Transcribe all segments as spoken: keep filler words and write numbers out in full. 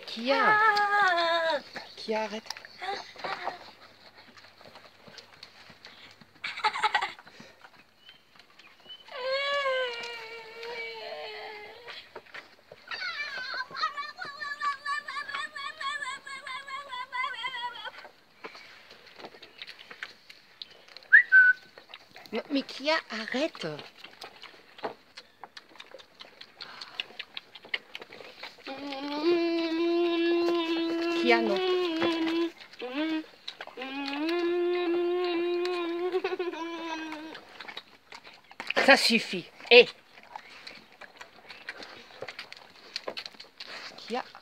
Qui a Qui a arrête. Mais, mais qui a arrête. Qui a non. Ça suffit. Et qui a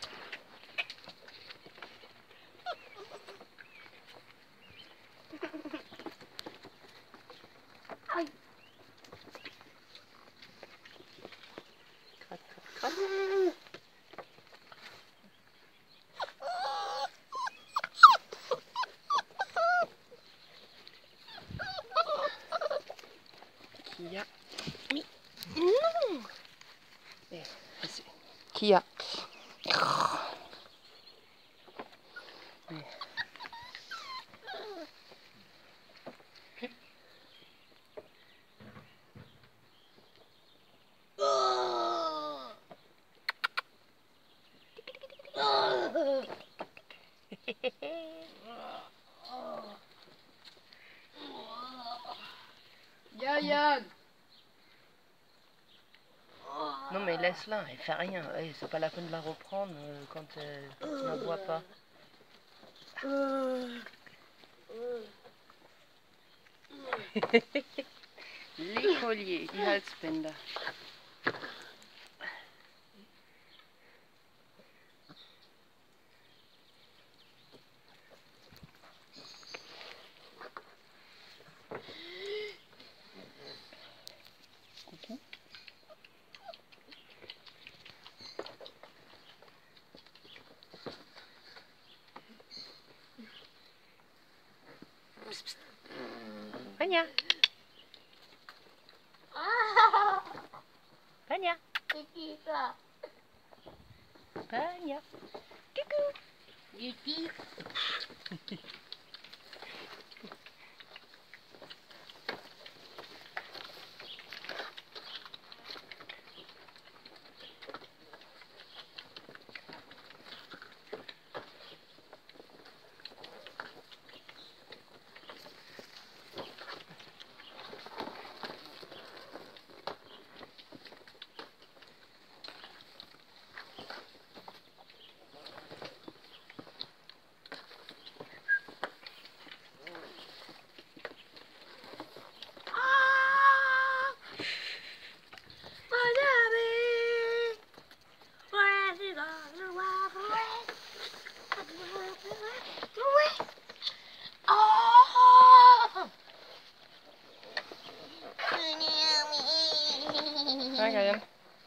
Aïe. Crac, crac, crac. Qui a oui. Non. Eh, qui a eh. Yann. Non mais laisse-la, elle fait rien. Eh, c'est pas la peine de la reprendre euh, quand euh, tu n'en bois pas. L'écolier, die Halsbänder. Coucou. Psst, psst. Pania. Pania. Pania. Coucou. Yuki. Regarde.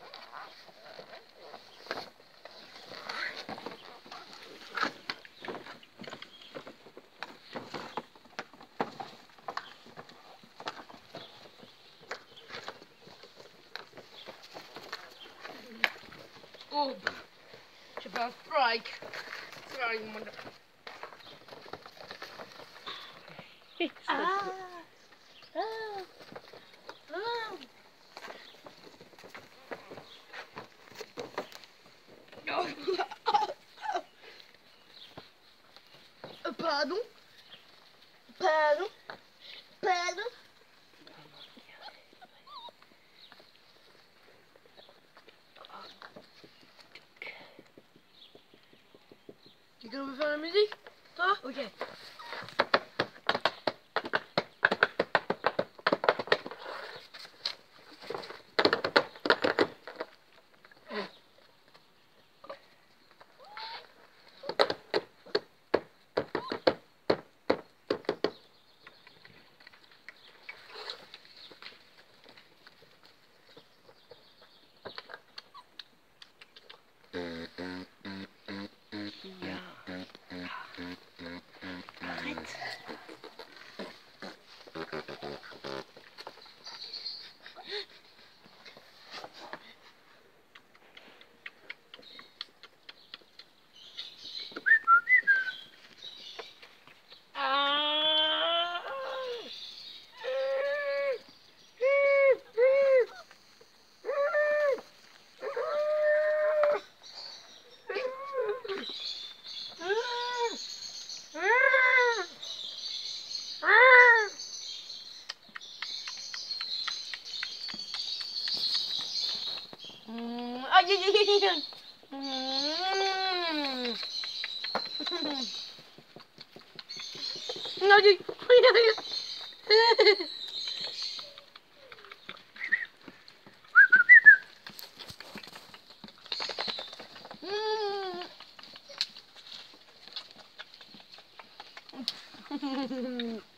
Oh, je ben strike. Sorry, mother. Ah. Ah. Ah. Pardon? Pardon? Pardon? Quelqu'un veut faire la musique? Toi? Ok. Mmh. Aïe, aïe, aïe, aïe, aïe. Mmh. Aïe, aïe, aïe, aïe. Mm.